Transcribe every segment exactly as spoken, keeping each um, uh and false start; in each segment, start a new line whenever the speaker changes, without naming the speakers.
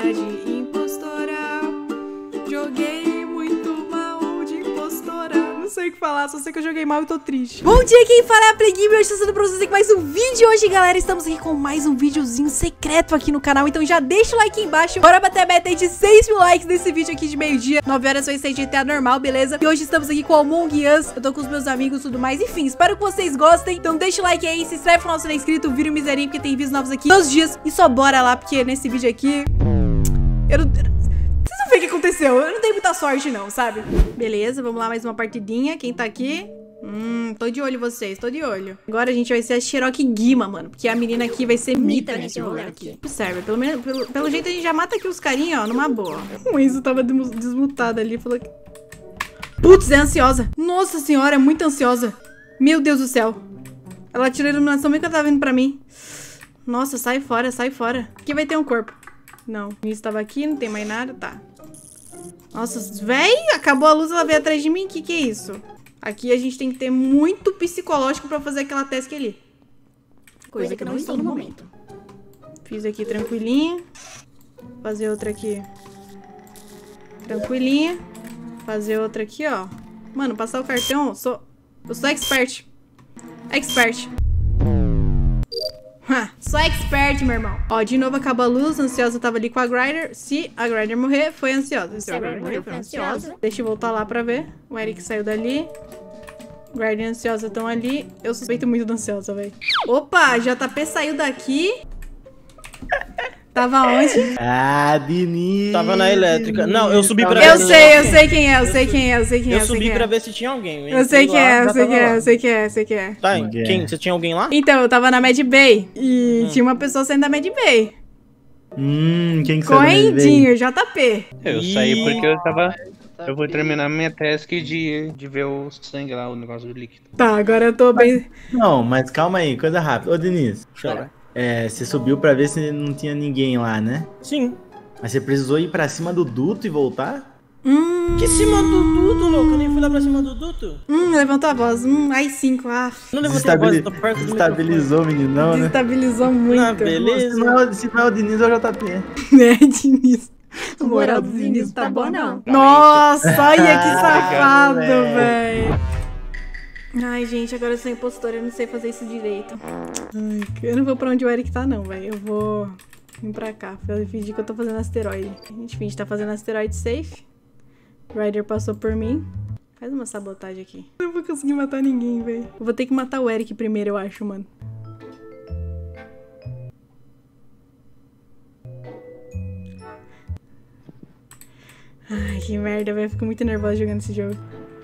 de impostora. Joguei muito mal de impostora. Não sei o que falar, só sei que eu joguei mal e tô triste. Bom dia, quem fala é a Playgamer. Hoje tá sendo pra vocês aqui mais um vídeo. Hoje, galera, estamos aqui com mais um videozinho secreto aqui no canal. Então já deixa o like aí embaixo. Bora bater a meta aí de seis mil likes nesse vídeo aqui de meio-dia. nove horas vai ser G T A normal, beleza? E hoje estamos aqui com o Among Us. Eu tô com os meus amigos e tudo mais. Enfim, espero que vocês gostem. Então deixa o like aí, se inscreve no canal se não é inscrito, vira o miserinho, porque tem vídeos novos aqui todos os dias. E só bora lá, porque nesse vídeo aqui... Eu não... Vocês não veem o que aconteceu. Eu não dei muita sorte não, sabe? Beleza, vamos lá, mais uma partidinha. Quem tá aqui? Hum, tô de olho em vocês, tô de olho. Agora a gente vai ser a Cherokee Guima, mano. Porque a menina aqui vai ser mita nesse rolê aqui. Observa, pelo, menos, pelo, pelo jeito a gente já mata aqui os carinha, ó, numa boa. O Enzo tava desmutado ali, falou que... Putz, é ansiosa. Nossa senhora, é muito ansiosa. Meu Deus do céu. Ela tirou a iluminação bem que ela tava vindo pra mim. Nossa, sai fora, sai fora. Aqui vai ter um corpo. Não, o Enzo tava aqui, não tem mais nada, tá. Nossa, véi, acabou a luz, ela veio atrás de mim. Que que é isso? Aqui a gente tem que ter muito psicológico pra fazer aquela task ali. Coisa que eu não estou no momento. Fiz aqui tranquilinho. Fazer outra aqui. Tranquilinha. Fazer outra aqui, ó. Mano, passar o cartão, eu sou... Eu sou expert. Expert. Ha, sou expert, meu irmão. Ó, de novo acabou a luz. A ansiosa tava ali com a Grider. Se a Grider morrer, foi a ansiosa. Se a Grider morrer, foi a ansiosa. Deixa eu voltar lá pra ver. O Eric saiu dali. Grider e a ansiosa estão ali. Eu suspeito muito da ansiosa, velho. Opa, J P saiu daqui. Tava onde?
Ah, Diniz.
Tava na elétrica. Não, eu subi pra
Eu
ver.
sei, eu sei quem é, eu sei quem é, eu sei quem é.
Eu subi pra ver se tinha alguém.
Eu sei quem é, eu sei quem é, eu sei quem é, eu sei quem é.
Tá, quem? Você tinha alguém lá?
Então, eu tava na Mad Bay. E hum. tinha uma pessoa saindo da Mad Bay.
Hum, quem que saiu da Mad Bay?
Correndinho, J P.
Eu saí porque eu tava... Eu vou terminar minha task de, de ver o sangue lá, o negócio do líquido.
Tá, agora eu tô bem...
Não, mas calma aí, coisa rápida. Ô, Diniz. Chora. É, você subiu pra ver se não tinha ninguém lá, né?
Sim.
Mas você precisou ir pra cima do duto e voltar?
Hum.
Que cima do duto, louco? Eu nem fui lá pra cima do duto.
Hum, levantou a voz. Hum, ai cinco, ah.
Não levantou a voz, tô perto do
Desestabilizou o meninão, né?
Desestabilizou muito.
Ah, beleza.
Se não, é, se não é o Diniz, é o J P.
Né, Diniz? A moral do Diniz tá boa, não. Nossa, olha que safado, velho. Ai, gente, agora eu sou impostora, eu não sei fazer isso direito. Ai, eu não vou pra onde o Eric tá, não, velho. Eu vou vir pra cá. Eu fingir que eu tô fazendo asteroide. A gente finge que tá fazendo asteroide safe. O Ryder passou por mim. Faz uma sabotagem aqui. Eu não vou conseguir matar ninguém, velho. Eu vou ter que matar o Eric primeiro, eu acho, mano. Ai, que merda, velho. Eu fico muito nervosa jogando esse jogo.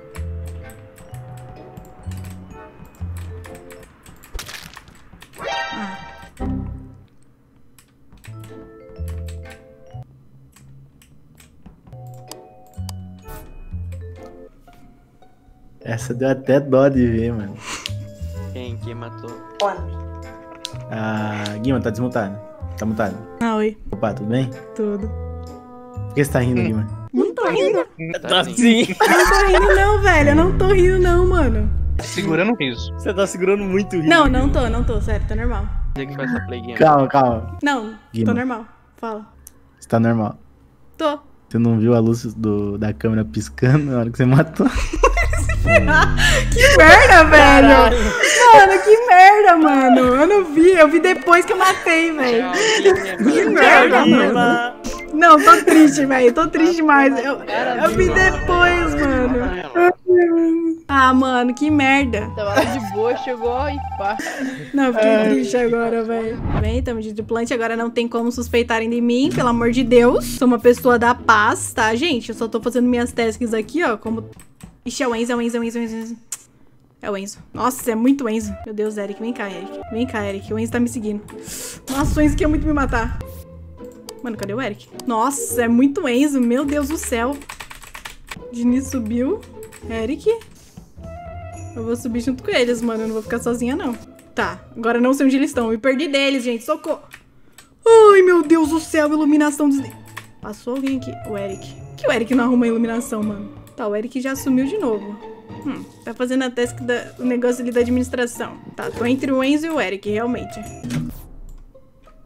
Essa deu até dó de ver, mano.
Quem que matou?
Ah, Guima, tá desmutado. Tá mutado.
Ah, oi.
Opa, tudo bem?
Tudo.
Por que você tá rindo, Guima?
Não tô rindo.
Tá sim.
Eu não tô rindo não, velho. Eu não tô rindo não, mano.
Segurando o riso.
Você tá segurando muito riso.
Não, não tô, não tô. Sério, tô normal.
Você que faz essa plaguinha.
Calma, calma.
Não,
Guima.
tô normal. Fala.
Você tá normal.
Tô.
Você não viu a luz do, da câmera piscando na hora que você matou?
Que merda, velho! Mano, que merda, mano! Eu não vi, eu vi depois que eu matei, velho. Que merda, mano! Não, tô triste, velho. Tô triste demais. Eu, eu vi depois, mano. Ah, mano, que merda.
Tava lá de boa, chegou e pá.
Não, eu fiquei triste agora, velho. Bem, tamo de triplante, agora não tem como suspeitarem de mim, pelo amor de Deus. Sou uma pessoa da paz, tá, gente? Eu só tô fazendo minhas tasks aqui, ó, como... Ixi, é o Enzo, é o Enzo, é o Enzo, é o Enzo. É o Enzo. Nossa, é muito Enzo. Meu Deus, Eric. Vem cá, Eric. Vem cá, Eric. O Enzo tá me seguindo. Nossa, o Enzo quer muito me matar. Mano, cadê o Eric? Nossa, é muito Enzo. Meu Deus do céu. Diniz subiu. Eric. Eu vou subir junto com eles, mano. Eu não vou ficar sozinha, não. Tá. Agora eu não sei onde eles estão. Eu me perdi deles, gente. Socorro. Ai, meu Deus do céu. Iluminação des... Passou alguém aqui. O Eric. Por que o Eric não arruma a iluminação, mano? Tá, o Eric já sumiu de novo. Hum, tá fazendo a task da, o negócio ali da administração. Tá, tô entre o Enzo e o Eric, realmente.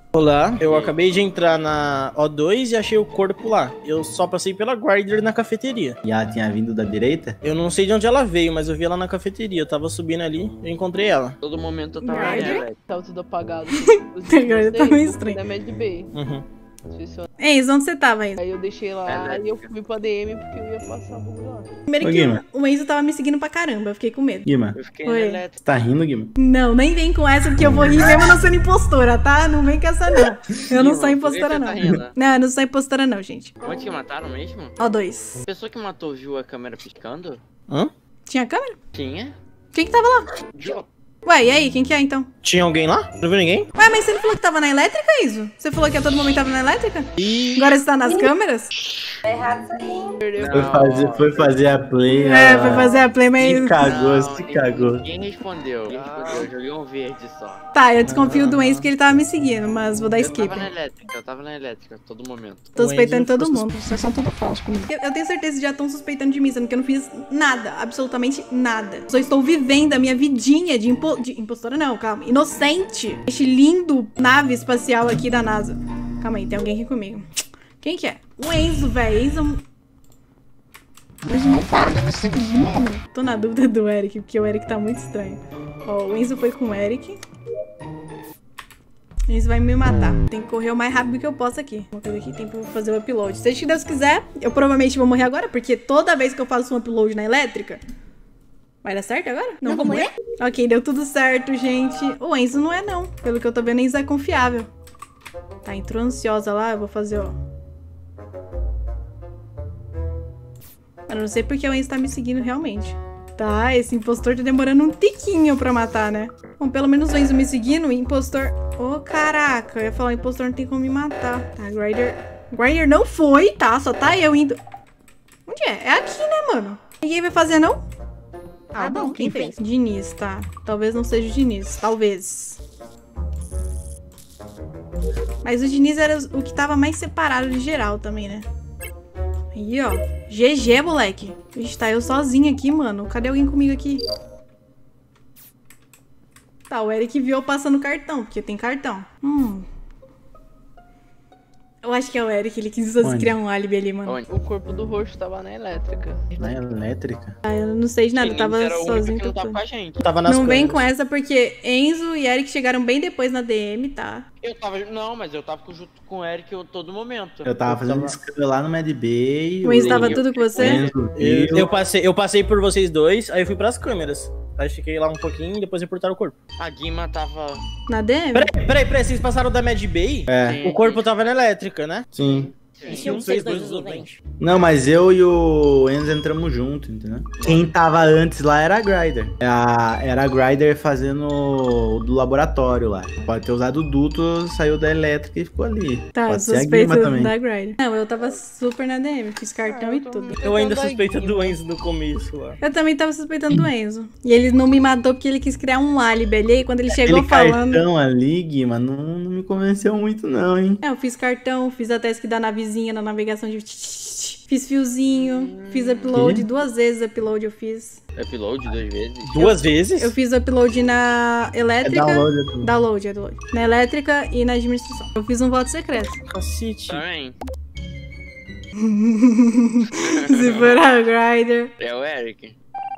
Olá, eu acabei de entrar na O dois e achei o corpo lá. Eu só passei pela Grider na cafeteria.
E ela tinha vindo da direita?
Eu não sei de onde ela veio, mas eu vi ela na cafeteria. Eu tava subindo ali, eu encontrei ela.
Todo momento eu tava
Grinder?
nela. Tava tudo apagado.
Agora tá meio estranho.
Da Mad Bay.
Uhum.
Enzo, onde você tava, Enzo?
Aí eu deixei lá e eu fui pra D M porque eu ia passar por lá.
Primeiro
Ô,
que
Guima.
o, o Enzo tava me seguindo pra caramba, eu fiquei com medo.
Guima,
Eu fiquei
Oi.
na elétrica.
você tá rindo, Guima?
Não, nem vem com essa, porque eu vou rir mesmo não sendo impostora, tá? Não vem com essa, não. Eu não
Guima,
sou
por que
impostora,
você
não.
tá rindo?
Não, eu não sou impostora, não, gente.
Onde que mataram mesmo?
Ó, dois.
A pessoa que matou viu a câmera piscando?
Hã?
Tinha câmera?
Tinha?
Quem que tava lá?
Viu?
Ué, e aí, quem que é, então?
Tinha alguém lá? Não viu ninguém?
Ué, mas você não falou que tava na elétrica, Enzo? Você falou que a todo momento tava na elétrica?
E...
Agora você tá nas câmeras?
Foi fazer, foi fazer a play.
É,
ela
foi fazer a play, mas...
Se cagou,
Não,
se
ninguém-
cagou.
Ninguém respondeu. Ninguém respondeu. Eu joguei um verde só.
Tá, eu desconfio do Enzo porque ele tava me seguindo, mas vou dar
Eu
skip.
tava na elétrica, eu tava na elétrica a todo momento.
Tô
O
suspeitando
Enzo
todo
ficou
mundo. Vocês são tudo falsos comigo. Eu, eu tenho certeza que já estão suspeitando de mim, sendo que eu não fiz nada, absolutamente nada. Só estou vivendo a minha vidinha de, impo de impostora, não, calma. Inocente. Este lindo nave espacial aqui da NASA. Calma aí, tem alguém aqui comigo. Quem que é? O Enzo, velho. Enzo... Tô na dúvida do Eric, porque o Eric tá muito estranho. Ó, o Enzo foi com o Eric. O Enzo vai me matar. Tem que correr o mais rápido que eu posso aqui. Uma coisa aqui, tem pra fazer o upload. Se Deus quiser, eu provavelmente vou morrer agora, porque toda vez que eu faço um upload na elétrica... Vai dar certo agora? Não, vou morrer? Ok, deu tudo certo, gente. O Enzo não é, não. Pelo que eu tô vendo, o Enzo é confiável. Tá, entrou ansiosa lá, eu vou fazer, ó. Eu não sei porque o Enzo tá me seguindo realmente. Tá, esse impostor tá demorando um tiquinho pra matar, né? Bom, pelo menos o Enzo me seguindo, o impostor... Ô, oh, caraca, eu ia falar, o impostor não tem como me matar. Tá, Grider... Grider não foi, tá? Só tá eu indo... Onde é? É aqui, né, mano? Ninguém vai fazer, não? Ah, bom, quem fez? Diniz, tá. Talvez não seja o Diniz, talvez. Mas o Diniz era o que tava mais separado de geral também, né? Aí, ó. G G, moleque. Ixi, tá eu sozinha aqui, mano. Cadê alguém comigo aqui? Tá, o Eric viu eu passando cartão, porque tem cartão. Hum. Eu acho que é o Eric, ele quis
Onde?
criar um álibi ali, mano.
Onde?
O corpo do roxo tava na elétrica.
Na elétrica?
Ah, eu não sei de nada, eu
Sim,
tava
era o único
sozinho.
que não tava
tentando.
com a gente.
Tava nas
Não vem
câmeras.
com essa porque Enzo e Eric chegaram bem depois na D M, tá?
Eu tava. Não, mas eu tava junto com o Eric a todo momento.
Eu tava fazendo escândalo lá no Mad Bay.
O Enzo
o
tava tudo com
o
você?
Enzo
Eu,
viu.
eu passei, eu passei por vocês dois, aí eu fui pras câmeras. Aí fiquei lá um pouquinho e depois reportaram o corpo.
A Guima tava.
Na D M?
Peraí, peraí, peraí, vocês passaram da Mad Bay?
É,
O corpo tava na elétrica, né?
sim.
E vocês dois isolamente.
Não, mas eu e o Enzo entramos junto, entendeu? Quem tava antes lá era a Grider. A- Era a Grider fazendo o do laboratório lá. Pode ter usado o duto, saiu da elétrica e ficou ali.
Tá, eu
Pode ser a
suspeito
Guima também.
da Grider. Não, eu tava super na D M, fiz cartão
Ah,
e
eu tô
tudo.
muito-
Eu ainda
tava
suspeito
aqui,
do
mano.
Enzo no começo lá.
Eu também tava suspeitando do Enzo. E ele não me matou porque ele quis criar um álibi ali. E quando ele chegou
Aquele
falando...
cartão ali, Guima, não, não me convenceu muito não, hein?
É, eu fiz cartão, fiz a task da navezinha na navegação de... Fiz fiozinho, fiz upload,
Quê?
duas vezes upload eu fiz.
Upload duas vezes.
Duas vezes?
Eu fiz upload na
É
elétrica...
download, é tudo.
Download, é download. Na elétrica e na administração. Eu fiz um voto secreto.
Cacete.
Também.
Se for a Grider.
É o Eric.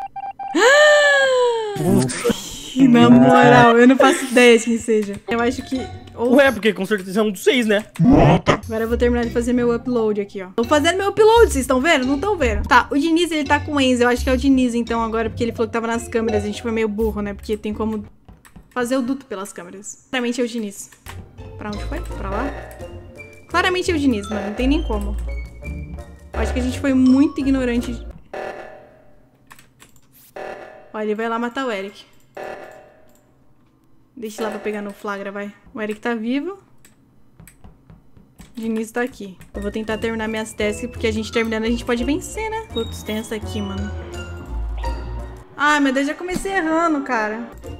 Na moral, eu não faço ideia de quem seja. Eu acho que... Ou...
Ué, porque com certeza é um dos seis, né?
Agora eu vou terminar de fazer meu upload aqui, ó. Tô fazendo meu upload, vocês estão vendo? Não estão vendo? Tá, o Diniz, ele tá com o Enzo. Eu acho que é o Diniz, então, agora, porque ele falou que tava nas câmeras. A gente foi meio burro, né? Porque tem como fazer o duto pelas câmeras. Claramente é o Diniz. Pra onde foi? Pra lá? Claramente é o Diniz, mano. Não tem nem como. Eu acho que a gente foi muito ignorante. Ó, ele vai lá matar o Eric. Deixa lá pra pegar no flagra, vai. O Eric tá vivo. O Diniz tá aqui. Eu vou tentar terminar minhas tasks, porque a gente terminando a gente pode vencer, né? Putz, tem essa aqui, mano. Ai, meu Deus, já comecei errando, cara.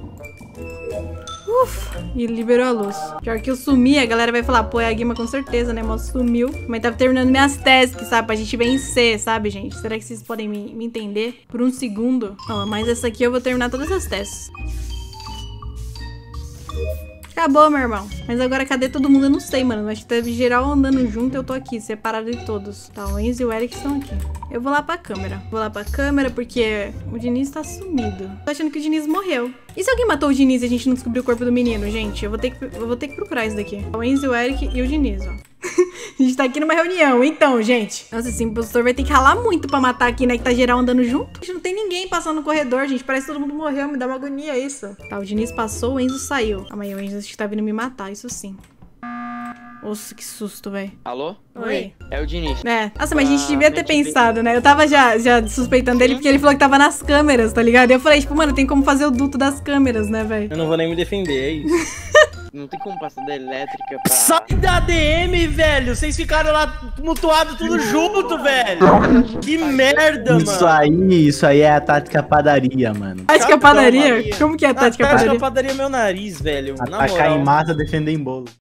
Ufa, e liberou a luz. Pior que eu sumi, a galera vai falar, pô, é a Guima com certeza, né? Mas sumiu. Mas tava terminando minhas tasks, sabe? Pra gente vencer, sabe, gente? Será que vocês podem me, me entender? Por um segundo. Ó, mas essa aqui eu vou terminar todas as tasks. Acabou, meu irmão. Mas agora cadê todo mundo? Eu não sei, mano. Acho que teve geral andando junto, eu tô aqui, separado de todos. Tá, o Enzo e o Eric estão aqui. Eu vou lá pra câmera. Vou lá pra câmera porque o Diniz tá sumido. Tô achando que o Diniz morreu. E se alguém matou o Diniz e a gente não descobriu o corpo do menino, gente? Eu vou ter que, eu vou ter que procurar isso daqui. O Enzo, o Eric e o Diniz, ó. A gente tá aqui numa reunião, então, gente. Nossa, esse impostor vai ter que ralar muito pra matar aqui, né? Que tá geral andando junto. A gente não tem ninguém passando no corredor, gente. Parece que todo mundo morreu. Me dá uma agonia isso. Tá, o Diniz passou, o Enzo saiu. Calma aí, o Enzo acho que tá vindo me matar, isso sim. Nossa, que susto, velho.
Alô?
Oi.
É o Diniz.
É. Nossa, mas a gente
Ah,
devia ter
mente bem.
pensado, né? Eu tava já, já suspeitando dele porque ele falou que tava nas câmeras, tá ligado? E eu falei, tipo, mano, tem como fazer o duto das câmeras, né, velho?
Eu não vou nem me defender, é isso.
Não tem como passar da elétrica pra...
Sai da D M, velho! Vocês ficaram lá mutuados tudo junto, velho! Que merda,
Isso
mano!
aí, isso aí é a tática padaria, mano.
Tática
Cada
padaria?
uma.
Como que é a
Ah,
tática
tática
padaria?
padaria é meu nariz, velho. Na
Atacar
moral.
em massa, defender em bolo.